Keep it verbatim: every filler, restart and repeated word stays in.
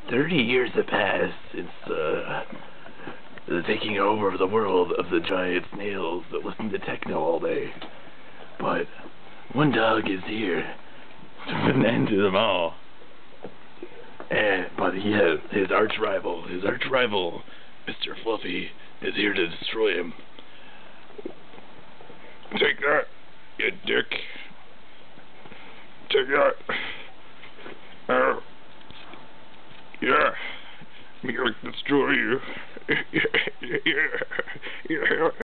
Thirty years have passed since uh, the taking over of the world of the giant snails that listen to techno all day. But one dog is here to put an end to them all. And but he has his arch rival, his arch rival, Mister Fluffy, is here to destroy him. Take that, you dick. Take that. Uh, yeah, I'm gonna destroy you. Yeah, yeah, yeah.